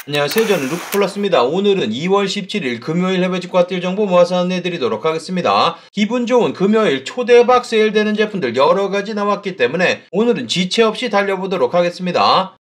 안녕하세요. 저는 루크플러스입니다. 오늘은 2월 17일 금요일 해외 직구가딜 정보 모아서 안내해드리도록 하겠습니다. 기분 좋은 금요일 초대박 세일되는 제품들 여러가지 나왔기 때문에 오늘은 지체 없이 달려보도록 하겠습니다.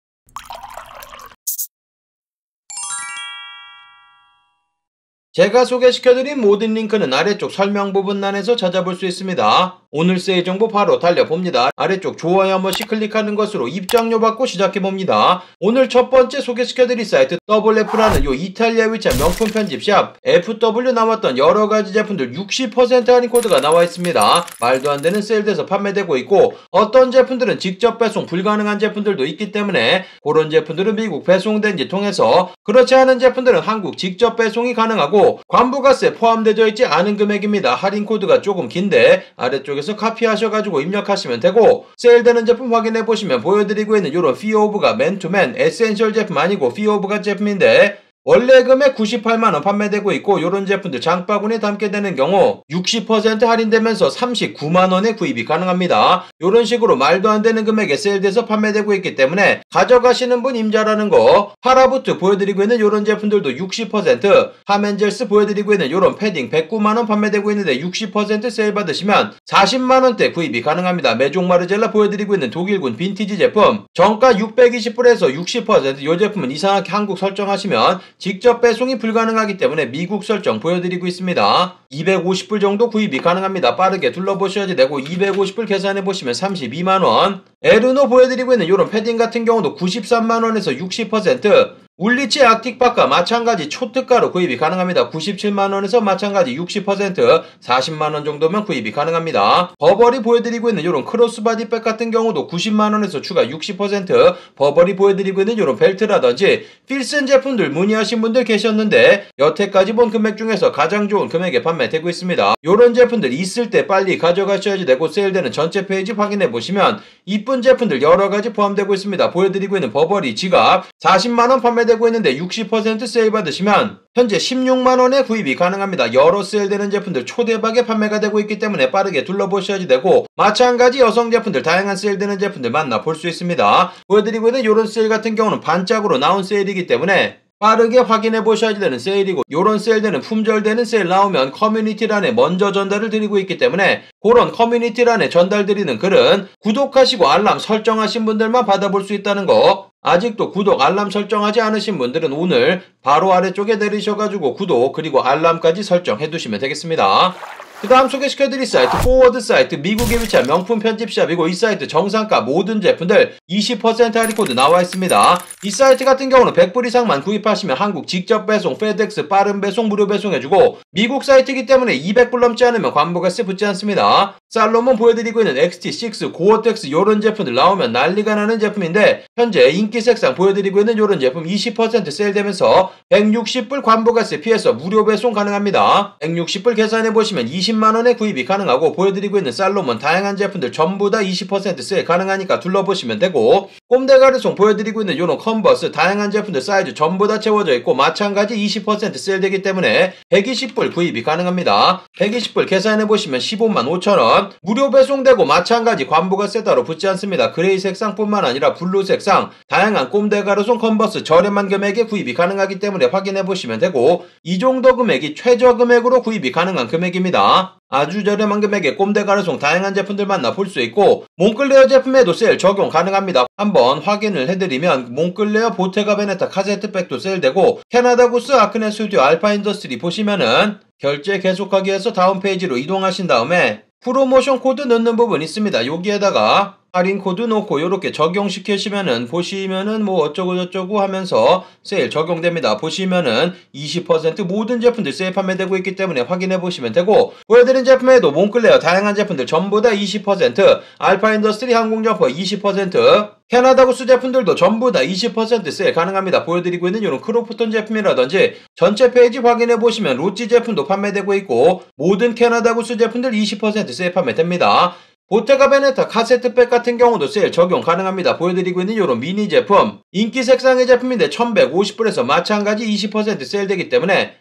제가 소개시켜드린 모든 링크는 아래쪽 설명 부분란에서 찾아볼 수 있습니다. 오늘 세일 정보 바로 달려봅니다. 아래쪽 좋아요 한 번씩 클릭하는 것으로 입장료 받고 시작해봅니다. 오늘 첫 번째 소개시켜드릴 사이트 WF라는 요 이탈리아에 위치한 명품 편집샵 FW 나왔던 여러가지 제품들 60% 할인 코드가 나와 있습니다. 말도 안 되는 세일돼서 판매되고 있고 어떤 제품들은 직접 배송 불가능한 제품들도 있기 때문에 그런 제품들은 미국 배송된지 통해서 그렇지 않은 제품들은 한국 직접 배송이 가능하고 관부가세 포함되어 있지 않은 금액입니다. 할인 코드가 조금 긴데 아래쪽에서 카피하셔가지고 입력하시면 되고 세일되는 제품 확인해보시면 보여드리고 있는 이런 피오브가 맨투맨 에센셜 제품 아니고 피오브가 제품인데 원래 금액 98만원 판매되고 있고 이런 제품들 장바구니에 담게 되는 경우 60% 할인되면서 39만원에 구입이 가능합니다. 이런 식으로 말도 안 되는 금액에 세일돼서 판매되고 있기 때문에 가져가시는 분 임자라는 거. 파라부트 보여드리고 있는 이런 제품들도 60%, 하멘젤스 보여드리고 있는 이런 패딩 109만원 판매되고 있는데 60% 세일 받으시면 40만원대 구입이 가능합니다. 메종 마르젤라 보여드리고 있는 독일군 빈티지 제품 정가 620불에서 60%, 이 제품은 이상하게 한국 설정하시면 직접 배송이 불가능하기 때문에 미국 설정 보여드리고 있습니다. 250불 정도 구입이 가능합니다. 빠르게 둘러보셔야지 되고 250불 계산해보시면 32만원. 에르노 보여드리고 있는 이런 패딩 같은 경우도 93만원에서 60%, 울리치 악틱박과 마찬가지 초특가로 구입이 가능합니다. 97만원에서 마찬가지 60%, 40만원 정도면 구입이 가능합니다. 버버리 보여드리고 있는 이런 크로스바디백 같은 경우도 90만원에서 추가 60%, 버버리 보여드리고 있는 이런 벨트라든지 필슨 제품들 문의하신 분들 계셨는데 여태까지 본 금액 중에서 가장 좋은 금액에 판매되고 있습니다. 이런 제품들 있을 때 빨리 가져가셔야지 되고 세일되는 전체 페이지 확인해보시면 이쁜 제품들 여러가지 포함되고 있습니다. 보여드리고 있는 버버리 지갑 40만원 판매되고 있는데 60% 세일 받으시면 현재 16만원에 구입이 가능합니다. 여러 세일되는 제품들 초대박에 판매가 되고 있기 때문에 빠르게 둘러보셔야지 되고 마찬가지 여성 제품들 다양한 세일되는 제품들 만나볼 수 있습니다. 보여드리고 있는 이런 세일 같은 경우는 반짝으로 나온 세일이기 때문에 빠르게 확인해 보셔야지 되는 세일이고 요런 세일되는 품절되는 세일 나오면 커뮤니티란에 먼저 전달을 드리고 있기 때문에 그런 커뮤니티란에 전달드리는 글은 구독하시고 알람 설정하신 분들만 받아볼 수 있다는 거. 아직도 구독 알람 설정하지 않으신 분들은 오늘 바로 아래쪽에 내리셔가지고 구독 그리고 알람까지 설정해 두시면 되겠습니다. 그 다음 소개시켜드릴 사이트 포워드 사이트 미국에 위치한 명품 편집샵이고 이 사이트 정상가 모든 제품들 20% 할인 코드 나와 있습니다. 이 사이트 같은 경우는 100불 이상만 구입하시면 한국 직접 배송, 페덱스 빠른 배송, 무료 배송해주고 미국 사이트이기 때문에 200불 넘지 않으면 관부가세 붙지 않습니다. 살로몬 보여드리고 있는 XT6, 고어텍스 이런 제품들 나오면 난리가 나는 제품인데 현재 인기 색상 보여드리고 있는 이런 제품 20% 세일되면서 160불 관부가세 피해서 무료 배송 가능합니다. 160불 계산해보시면 20만원에 구입이 가능하고 보여드리고 있는 살로몬 다양한 제품들 전부 다 20% 세일 가능하니까 둘러보시면 되고 꼼데가르송 보여드리고 있는 요런 컨버스 다양한 제품들 사이즈 전부 다 채워져 있고 마찬가지 20% 세일되기 때문에 120불 구입이 가능합니다. 120불 계산해보시면 15만 5천원 무료 배송되고 마찬가지 관부가세 따로 붙지 않습니다. 그레이 색상뿐만 아니라 블루 색상 다양한 꼼데가르송 컨버스 저렴한 금액에 구입이 가능하기 때문에 확인해보시면 되고 이 정도 금액이 최저 금액으로 구입이 가능한 금액입니다. 아주 저렴한 금액에 꼼데가르송 다양한 제품들 만나볼 수 있고 몽클레어 제품에도 세일 적용 가능합니다. 한번 확인을 해드리면 몽클레어 보테가 베네타 카세트백도 세일되고 캐나다 구스 아크네 스튜디오 알파 인더스트리 보시면은 결제 계속하기 위해서 다음 페이지로 이동하신 다음에 프로모션 코드 넣는 부분 있습니다. 여기에다가 할인 코드 놓고 이렇게 적용시키시면은 보시면은 뭐 어쩌고 저쩌고 하면서 세일 적용됩니다. 보시면은 20% 모든 제품들 세일 판매되고 있기 때문에 확인해 보시면 되고 보여드린 제품에도 몽클레어 다양한 제품들 전부 다 20%, 알파 인더스트리 항공점퍼 20%, 캐나다 구스 제품들도 전부 다 20% 세일 가능합니다. 보여드리고 있는 이런 크로프톤 제품이라든지 전체 페이지 확인해 보시면 로찌 제품도 판매되고 있고 모든 캐나다 구스 제품들 20% 세일 판매됩니다. 보테가 베네타 카세트백 같은 경우도 세일 적용 가능합니다. 보여드리고 있는 이런 미니 제품 인기 색상의 제품인데 1150불에서 마찬가지 20% 세일되기 때문에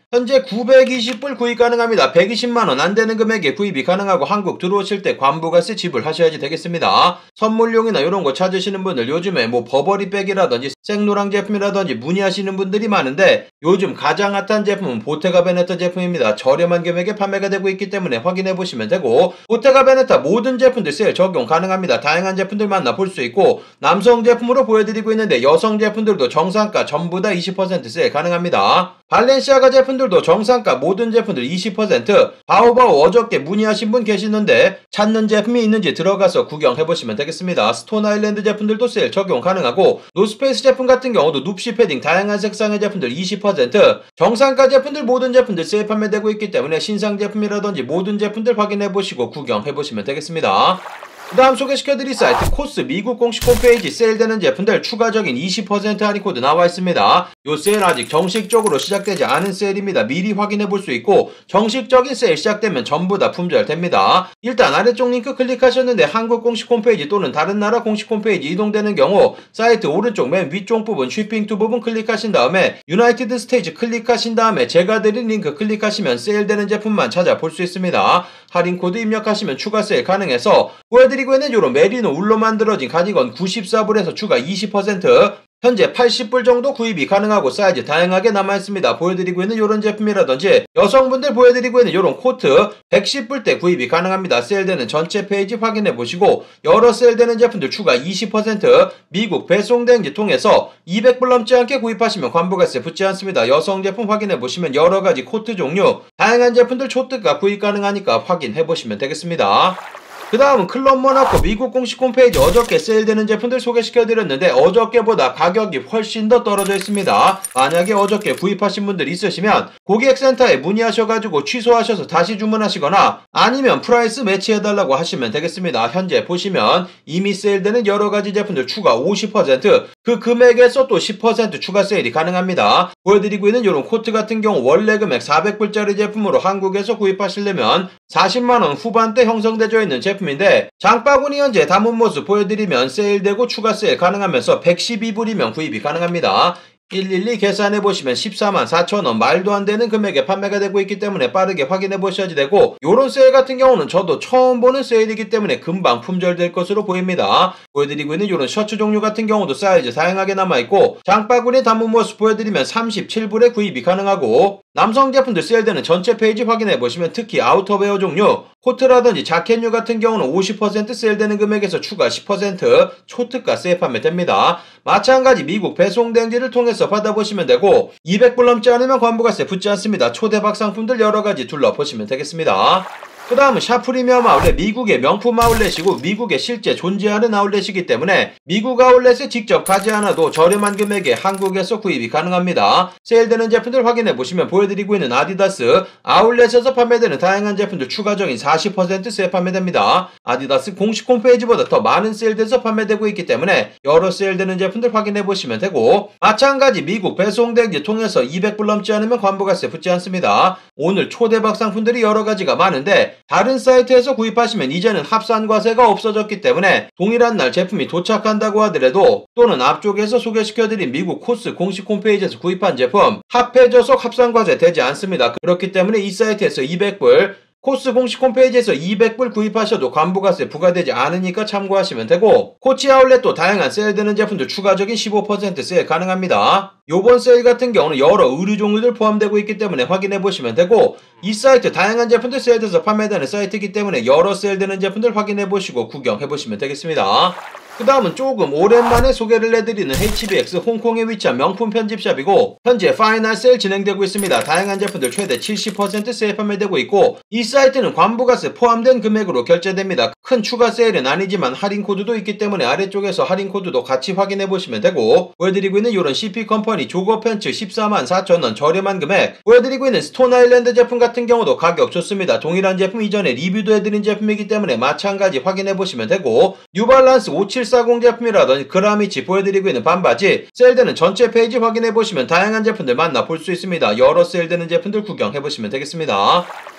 현재 920불 구입 가능합니다. 120만원 안되는 금액에 구입이 가능하고 한국 들어오실 때 관부가세 지불하셔야지 되겠습니다. 선물용이나 이런거 찾으시는 분들 요즘에 뭐 버버리백이라든지 생노랑 제품이라든지 문의하시는 분들이 많은데 요즘 가장 핫한 제품은 보테가 베네타 제품입니다. 저렴한 금액에 판매가 되고 있기 때문에 확인해보시면 되고, 보테가 베네타 모든 제품들 세일 적용 가능합니다. 다양한 제품들 만나볼 수 있고, 남성 제품으로 보여드리고 있는데 여성 제품들도 정상가 전부 다 20% 세일 가능합니다. 발렌시아가 제품들도 정상가 모든 제품들 20%, 바오바오 어저께 문의하신 분 계시는데 찾는 제품이 있는지 들어가서 구경해보시면 되겠습니다. 스톤 아일랜드 제품들도 세일 적용 가능하고, 노스페이스 제품 같은 경우도 눕시 패딩 다양한 색상의 제품들 20%, 정상가 제품들 모든 제품들 세일 판매되고 있기 때문에 신상 제품이라든지 모든 제품들 확인해보시고 구경해보시면 되겠습니다. 그 다음 소개시켜드릴 사이트 코스 미국 공식 홈페이지 세일되는 제품들 추가적인 20% 할인 코드 나와 있습니다. 요 세일 아직 정식적으로 시작되지 않은 세일입니다. 미리 확인해 볼 수 있고 정식적인 세일 시작되면 전부 다 품절됩니다. 일단 아래쪽 링크 클릭하셨는데 한국 공식 홈페이지 또는 다른 나라 공식 홈페이지 이동되는 경우 사이트 오른쪽 맨 위쪽 부분 쉬핑 투 부분 클릭하신 다음에 유나이티드 스테이츠 클릭하신 다음에 제가 드린 링크 클릭하시면 세일되는 제품만 찾아볼 수 있습니다. 할인 코드 입력하시면 추가 세일 가능해서 보여드리고 있는 요런 메리노 울로 만들어진 가디건 94불에서 추가 20%, 현재 80불 정도 구입이 가능하고 사이즈 다양하게 남아있습니다. 보여드리고 있는 요런 제품이라든지 여성분들 보여드리고 있는 요런 코트 110불대 구입이 가능합니다. 세일되는 전체 페이지 확인해보시고 여러 세일되는 제품들 추가 20%, 미국 배송대행지 통해서 200불 넘지 않게 구입하시면 관부가세 붙지 않습니다. 여성 제품 확인해보시면 여러가지 코트 종류 다양한 제품들 초특가 구입 가능하니까 확인해보시면 되겠습니다. 그 다음은 클럽 모나코 미국 공식 홈페이지 어저께 세일되는 제품들 소개시켜드렸는데 어저께보다 가격이 훨씬 더 떨어져 있습니다. 만약에 어저께 구입하신 분들 있으시면 고객센터에 문의하셔가지고 취소하셔서 다시 주문하시거나 아니면 프라이스 매치해달라고 하시면 되겠습니다. 현재 보시면 이미 세일되는 여러가지 제품들 추가 50%, 그 금액에서 또 10% 추가 세일이 가능합니다. 보여드리고 있는 이런 코트 같은 경우 원래 금액 400불짜리 제품으로 한국에서 구입하시려면 40만원 후반대 형성되어 있는 제품인데 장바구니 현재 담은 모습 보여드리면 세일되고 추가 세일 가능하면서 112불이면 구입이 가능합니다. 112 계산해보시면 14만 4천원 말도 안 되는 금액에 판매가 되고 있기 때문에 빠르게 확인해보셔야지 되고, 요런 세일 같은 경우는 저도 처음 보는 세일이기 때문에 금방 품절될 것으로 보입니다. 보여드리고 있는 요런 셔츠 종류 같은 경우도 사이즈 다양하게 남아있고 장바구니 담은 모습 보여드리면 37불에 구입이 가능하고, 남성 제품들 세일되는 전체 페이지 확인해보시면 특히 아우터웨어 종류 코트라든지 자켓류 같은 경우는 50% 세일되는 금액에서 추가 10% 초특가 세일 판매됩니다. 마찬가지 미국 배송대행지를 통해서 받아보시면 되고 200불 넘지 않으면 관부가세 붙지 않습니다. 초대박 상품들 여러가지 둘러보시면 되겠습니다. 그 다음은 샤프리미엄 아울렛, 미국의 명품 아울렛이고 미국에 실제 존재하는 아울렛이기 때문에 미국 아울렛에 직접 가지 않아도 저렴한 금액에 한국에서 구입이 가능합니다. 세일되는 제품들 확인해보시면 보여드리고 있는 아디다스 아울렛에서 판매되는 다양한 제품들 추가적인 40% 세일 판매됩니다. 아디다스 공식 홈페이지보다 더 많은 세일돼서 판매되고 있기 때문에 여러 세일되는 제품들 확인해보시면 되고, 마찬가지 미국 배송대행지 통해서 200불 넘지 않으면 관부가세 붙지 않습니다. 오늘 초대박 상품들이 여러가지가 많은데 다른 사이트에서 구입하시면 이제는 합산과세가 없어졌기 때문에 동일한 날 제품이 도착한다고 하더라도 또는 앞쪽에서 소개시켜드린 미국 코스 공식 홈페이지에서 구입한 제품 합해져서 합산과세 되지 않습니다. 그렇기 때문에 이 사이트에서 200불, 코스 공식 홈페이지에서 200불 구입하셔도 관부가세 부과되지 않으니까 참고하시면 되고, 코치 아울렛도 다양한 세일되는 제품들 추가적인 15% 세일 가능합니다. 요번 세일 같은 경우는 여러 의류 종류들 포함되고 있기 때문에 확인해보시면 되고, 이 사이트 다양한 제품들 세일돼서 판매되는 사이트이기 때문에 여러 세일되는 제품들 확인해보시고 구경해보시면 되겠습니다. 그 다음은 조금 오랜만에 소개를 해드리는 HBX 홍콩에 위치한 명품 편집샵이고 현재 파이널 세일 진행되고 있습니다. 다양한 제품들 최대 70% 세일 판매되고 있고 이 사이트는 관부가세 포함된 금액으로 결제됩니다. 큰 추가 세일은 아니지만 할인 코드도 있기 때문에 아래쪽에서 할인 코드도 같이 확인해 보시면 되고, 보여드리고 있는 이런 CP 컴퍼니 조거 팬츠 14만 4천원 저렴한 금액, 보여드리고 있는 스톤 아일랜드 제품 같은 경우도 가격 좋습니다. 동일한 제품 이전에 리뷰도 해드린 제품이기 때문에 마찬가지 확인해 보시면 되고, 뉴발란스 5740 제품이라든지 그라미치 보여드리고 있는 반바지 세일되는 전체 페이지 확인해 보시면 다양한 제품들 만나볼 수 있습니다. 여러 세일되는 제품들 구경해 보시면 되겠습니다. 그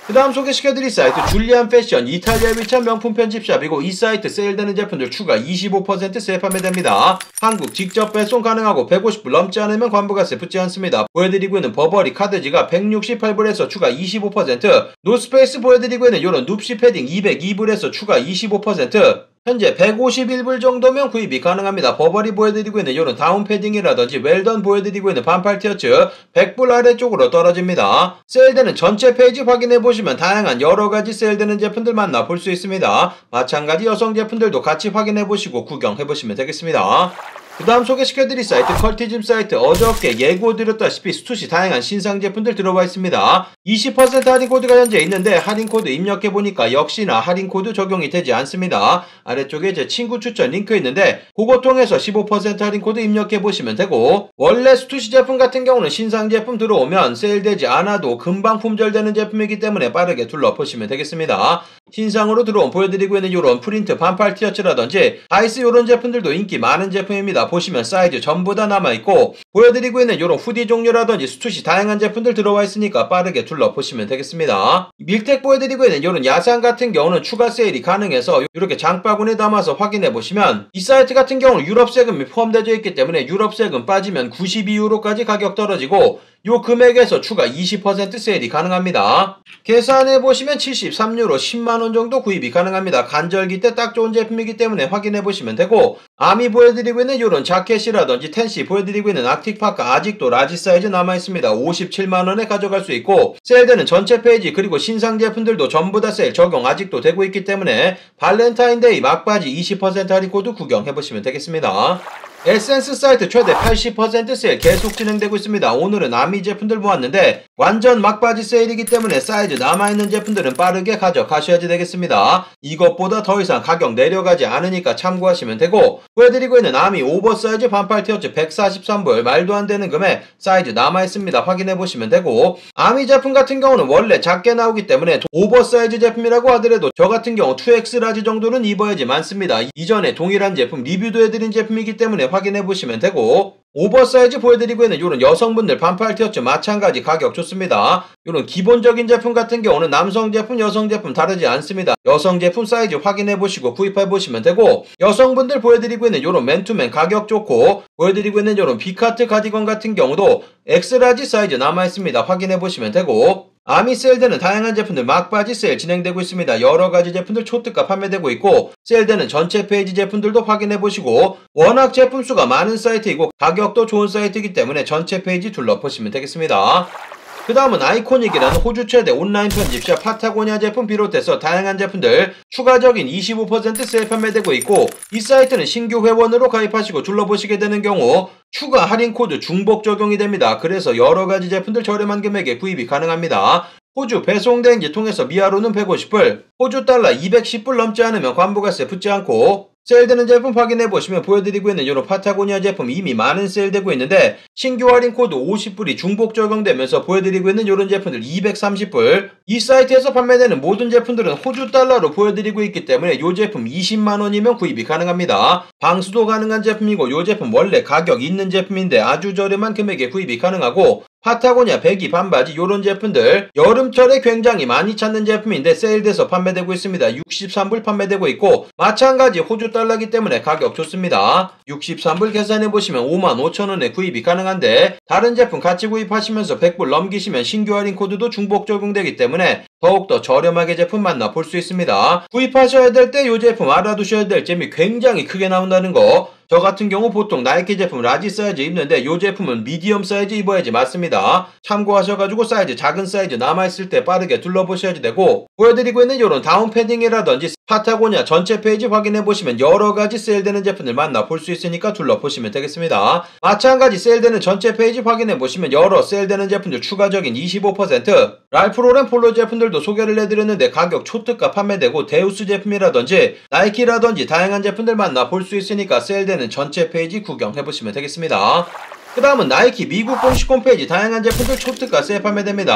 그 다음 소개시켜드릴 사이트 줄리안 패션 이탈리아 위치한 명품 편집샵이고 이 사이트 세일되는 제품들 추가 25% 세일 판매됩니다. 한국 직접 배송 가능하고 150불 넘지 않으면 관부가세 붙지 않습니다. 보여드리고 있는 버버리 카드지가 168불에서 추가 25%, 노스페이스 보여드리고 있는 요런 눕시 패딩 202불에서 추가 25%, 현재 151불 정도면 구입이 가능합니다. 버버리 보여드리고 있는 이런 다운 패딩이라든지 웰던 보여드리고 있는 반팔 티셔츠 100불 아래쪽으로 떨어집니다. 세일되는 전체 페이지 확인해보시면 다양한 여러가지 세일되는 제품들 만나볼 수 있습니다. 마찬가지 여성 제품들도 같이 확인해보시고 구경해보시면 되겠습니다. 그 다음 소개시켜드릴 사이트 컬티즘 사이트 어저께 예고드렸다시피 수투시 다양한 신상 제품들 들어와 있습니다. 20% 할인 코드가 현재 있는데 할인 코드 입력해보니까 역시나 할인 코드 적용이 되지 않습니다. 아래쪽에 제 친구 추천 링크 있는데 그거 통해서 15% 할인 코드 입력해보시면 되고, 원래 수투시 제품 같은 경우는 신상 제품 들어오면 세일되지 않아도 금방 품절되는 제품이기 때문에 빠르게 둘러보시면 되겠습니다. 신상으로 들어온 보여드리고 있는 이런 프린트 반팔 티셔츠라든지 아이스 이런 제품들도 인기 많은 제품입니다. 보시면 사이즈 전부 다 남아있고, 보여드리고 있는 이런 후디 종류라든지 수투시 다양한 제품들 들어와 있으니까 빠르게 둘러보시면 되겠습니다. 밀텍 보여드리고 있는 이런 야상 같은 경우는 추가 세일이 가능해서 이렇게 장바구니에 담아서 확인해보시면, 이 사이트 같은 경우는 유럽 세금이 포함되어 있기 때문에 유럽 세금 빠지면 92유로까지 가격 떨어지고 요 금액에서 추가 20% 세일이 가능합니다. 계산해보시면 73유로 10만원 정도 구입이 가능합니다. 간절기 때 딱 좋은 제품이기 때문에 확인해보시면 되고, 아미 보여드리고 있는 요런 자켓이라든지 텐시 보여드리고 있는 아틱파카 아직도 라지 사이즈 남아있습니다. 57만원에 가져갈 수 있고, 세일되는 전체 페이지 그리고 신상 제품들도 전부 다 세일 적용 아직도 되고 있기 때문에 발렌타인데이 막바지 20% 할인 코드 구경해보시면 되겠습니다. 에센스 사이트 최대 80% 세일 계속 진행되고 있습니다. 오늘은 아미 제품들 모았는데 완전 막바지 세일이기 때문에 사이즈 남아있는 제품들은 빠르게 가져가셔야지 되겠습니다. 이것보다 더 이상 가격 내려가지 않으니까 참고하시면 되고, 보여드리고 있는 아미 오버사이즈 반팔 티셔츠 143불 말도 안 되는 금액 사이즈 남아있습니다. 확인해보시면 되고, 아미 제품 같은 경우는 원래 작게 나오기 때문에 오버사이즈 제품이라고 하더라도 저 같은 경우 2X 라지 정도는 입어야지 많습니다. 이전에 동일한 제품 리뷰도 해드린 제품이기 때문에 확인해보시면 되고, 오버사이즈 보여드리고 있는 이런 여성분들 반팔 티셔츠 마찬가지 가격 좋습니다. 이런 기본적인 제품 같은 경우는 남성 제품, 여성 제품 다르지 않습니다. 여성 제품 사이즈 확인해보시고 구입해보시면 되고, 여성분들 보여드리고 있는 이런 맨투맨 가격 좋고, 보여드리고 있는 이런 비카트 가디건 같은 경우도 엑스라지 사이즈 남아있습니다. 확인해보시면 되고, 아미 세일되는 다양한 제품들 막바지 세일 진행되고 있습니다. 여러가지 제품들 초특가 판매되고 있고, 세일되는 전체 페이지 제품들도 확인해보시고, 워낙 제품 수가 많은 사이트이고 가격도 좋은 사이트이기 때문에 전체 페이지 둘러보시면 되겠습니다. 그 다음은 아이코닉이라는 호주 최대 온라인 편집샵 파타고니아 제품 비롯해서 다양한 제품들 추가적인 25% 세일 판매되고 있고, 이 사이트는 신규 회원으로 가입하시고 둘러보시게 되는 경우 추가 할인 코드 중복 적용이 됩니다. 그래서 여러가지 제품들 저렴한 금액에 구입이 가능합니다. 호주 배송대행지 통해서 미아로는 150불, 호주 달러 210불 넘지 않으면 관부가세 붙지 않고, 세일되는 제품 확인해보시면 보여드리고 있는 이런 파타고니아 제품 이미 많은 세일되고 있는데 신규 할인 코드 50불이 중복 적용되면서 보여드리고 있는 이런 제품들 230불, 이 사이트에서 판매되는 모든 제품들은 호주 달러로 보여드리고 있기 때문에 이 제품 20만원이면 구입이 가능합니다. 방수도 가능한 제품이고 이 제품 원래 가격 있는 제품인데 아주 저렴한 금액에 구입이 가능하고, 파타고니아 배기 반바지 요런 제품들 여름철에 굉장히 많이 찾는 제품인데 세일돼서 판매되고 있습니다. 63불 판매되고 있고, 마찬가지 호주 달러기 때문에 가격 좋습니다. 63불 계산해보시면 55,000원에 구입이 가능한데, 다른 제품 같이 구입하시면서 100불 넘기시면 신규 할인 코드도 중복 적용되기 때문에 더욱더 저렴하게 제품 만나볼 수 있습니다. 구입하셔야 될 때 이 제품 알아두셔야 될 점이 굉장히 크게 나온다는 거, 저 같은 경우 보통 나이키 제품 라지 사이즈 입는데 이 제품은 미디엄 사이즈 입어야지 맞습니다. 참고하셔가지고 사이즈 작은 사이즈 남아있을 때 빠르게 둘러보셔야지 되고, 보여드리고 있는 이런 다운 패딩이라든지 파타고니아 전체 페이지 확인해보시면 여러가지 세일되는 제품들 만나볼 수 있으니까 둘러보시면 되겠습니다. 마찬가지 세일되는 전체 페이지 확인해보시면 여러 세일되는 제품들 추가적인 25%, 랄프로렌 폴로 제품들도 소개를 해드렸는데 가격 초특가 판매되고, 데우스 제품이라든지 나이키라든지 다양한 제품들 만나볼 수 있으니까 세일되는 전체 페이지 구경해보시면 되겠습니다. 그 다음은 나이키 미국 공식 홈페이지 다양한 제품들 초특가 세일 판매됩니다.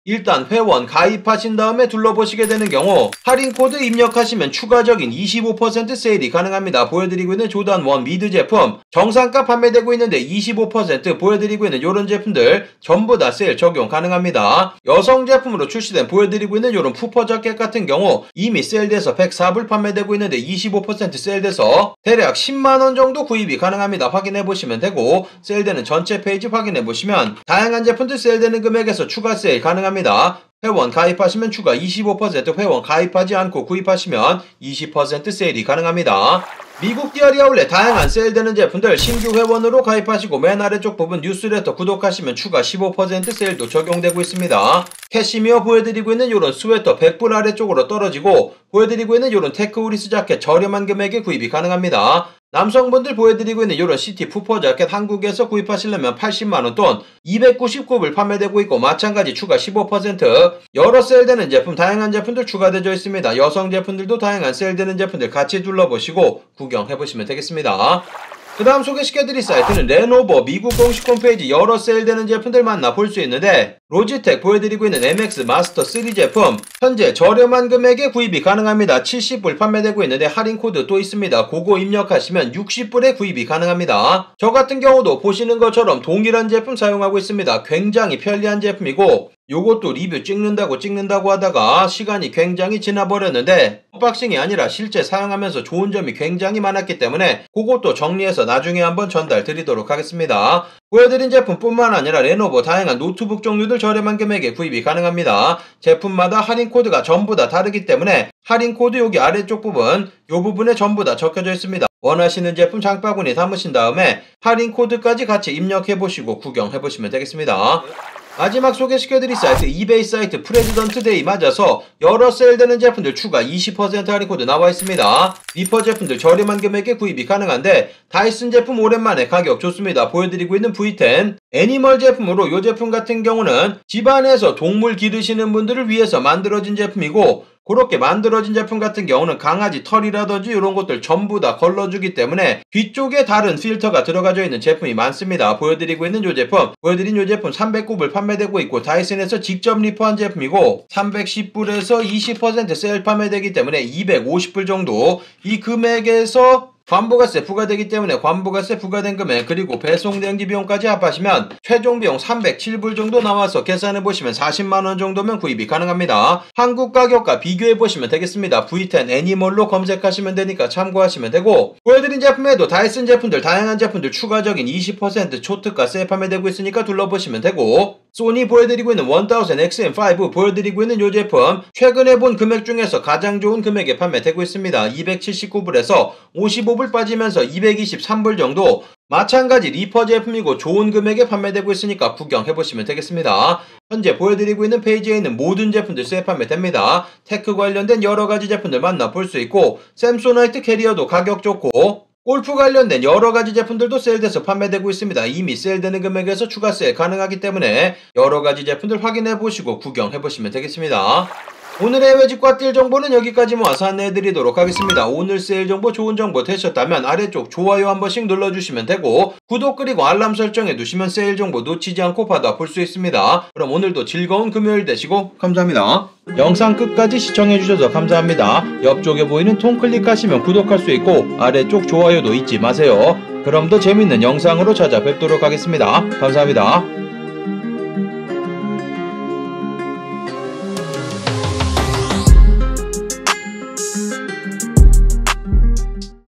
일단 회원 가입하신 다음에 둘러보시게 되는 경우 할인 코드 입력하시면 추가적인 25% 세일이 가능합니다. 보여드리고 있는 조던 1 미드 제품 정상가 판매되고 있는데 25% 보여드리고 있는 이런 제품들 전부 다 세일 적용 가능합니다. 여성 제품으로 출시된 보여드리고 있는 이런 푸퍼 자켓 같은 경우 이미 세일돼서 104불 판매되고 있는데 25% 세일돼서 대략 10만원 정도 구입이 가능합니다. 확인해보시면 되고 세일되는 전체 페이지 확인해보시면 다양한 제품들 세일되는 금액에서 추가 세일 가능합니다. 회원 가입하시면 추가 25%, 회원 가입하지 않고 구입하시면 20% 세일이 가능합니다. 미국 디어리 아울렛 다양한 세일되는 제품들 신규 회원으로 가입하시고 맨 아래쪽 부분 뉴스레터 구독하시면 추가 15% 세일도 적용되고 있습니다. 캐시미어 보여드리고 있는 이런 스웨터 100불 아래쪽으로 떨어지고 보여드리고 있는 이런 테크우리스 자켓 저렴한 금액에 구입이 가능합니다. 남성분들 보여드리고 있는 이런 시티 푸퍼 자켓 한국에서 구입하시려면 80만원 돈 299불 판매되고 있고 마찬가지 추가 15% 여러 세일되는 제품 다양한 제품들 추가되어 있습니다. 여성 제품들도 다양한 세일되는 제품들 같이 둘러보시고 구경해보시면 되겠습니다. 그 다음 소개시켜드릴 사이트는 레노버 미국 공식 홈페이지 여러 세일되는 제품들 만나볼 수 있는데 로지텍 보여드리고 있는 MX 마스터 3 제품 현재 저렴한 금액에 구입이 가능합니다. 70불 판매되고 있는데 할인 코드 또 있습니다. 그거 입력하시면 60불에 구입이 가능합니다. 저 같은 경우도 보시는 것처럼 동일한 제품 사용하고 있습니다. 굉장히 편리한 제품이고 요것도 리뷰 찍는다고 하다가 시간이 굉장히 지나버렸는데 언박싱이 아니라 실제 사용하면서 좋은 점이 굉장히 많았기 때문에 그것도 정리해서 나중에 한번 전달 드리도록 하겠습니다. 보여드린 제품뿐만 아니라 레노버 다양한 노트북 종류들 저렴한 금액에 구입이 가능합니다. 제품마다 할인 코드가 전부 다 다르기 때문에 할인 코드 여기 아래쪽 부분 요 부분에 전부 다 적혀져 있습니다. 원하시는 제품 장바구니에 담으신 다음에 할인 코드까지 같이 입력해보시고 구경해보시면 되겠습니다. 마지막 소개시켜드릴 사이트 이베이 사이트 프레지던트 데이 맞아서 여러 세일되는 제품들 추가 20% 할인 코드 나와 있습니다. 리퍼 제품들 저렴한 금액에 구입이 가능한데 다이슨 제품 오랜만에 가격 좋습니다. 보여드리고 있는 V10 애니멀 제품으로 이 제품 같은 경우는 집안에서 동물 기르시는 분들을 위해서 만들어진 제품이고 그렇게 만들어진 제품 같은 경우는 강아지 털이라든지 이런 것들 전부 다 걸러주기 때문에 뒤쪽에 다른 필터가 들어가져 있는 제품이 많습니다. 보여드리고 있는 이 제품, 보여드린 이 제품 309불 판매되고 있고 다이슨에서 직접 리퍼한 제품이고 310불에서 20% 세일 판매되기 때문에 250불 정도 이 금액에서 관부가세 부과되기 때문에 관부가세 부과된 금액 그리고 배송대행지 비용까지 합하시면 최종 비용 307불 정도 나와서 계산해보시면 40만원 정도면 구입이 가능합니다. 한국 가격과 비교해보시면 되겠습니다. V10 애니멀로 검색하시면 되니까 참고하시면 되고 보여드린 제품에도 다이슨 제품들 다양한 제품들 추가적인 20% 초특가 세일 판매되고 있으니까 둘러보시면 되고 소니 보여드리고 있는 1000XM5 보여드리고 있는 이 제품 최근에 본 금액 중에서 가장 좋은 금액에 판매되고 있습니다. 279불에서 55불 빠지면서 223불 정도 마찬가지 리퍼 제품이고 좋은 금액에 판매되고 있으니까 구경해보시면 되겠습니다. 현재 보여드리고 있는 페이지에 있는 모든 제품들 세일 판매됩니다. 테크 관련된 여러가지 제품들 만나볼 수 있고 샘소나이트 캐리어도 가격 좋고 골프 관련된 여러가지 제품들도 세일돼서 판매되고 있습니다. 이미 세일되는 금액에서 추가 세일 가능하기 때문에 여러가지 제품들 확인해보시고 구경해보시면 되겠습니다. 오늘의 해외직과 뛸 정보는 여기까지 모아서 안내해드리도록 하겠습니다. 오늘 세일 정보 좋은 정보 되셨다면 아래쪽 좋아요 한 번씩 눌러주시면 되고 구독 그리고 알람 설정해두시면 세일 정보 놓치지 않고 받아볼 수 있습니다. 그럼 오늘도 즐거운 금요일 되시고 감사합니다. 영상 끝까지 시청해주셔서 감사합니다. 옆쪽에 보이는 통 클릭하시면 구독할 수 있고 아래쪽 좋아요도 잊지 마세요. 그럼 더 재밌는 영상으로 찾아뵙도록 하겠습니다. 감사합니다.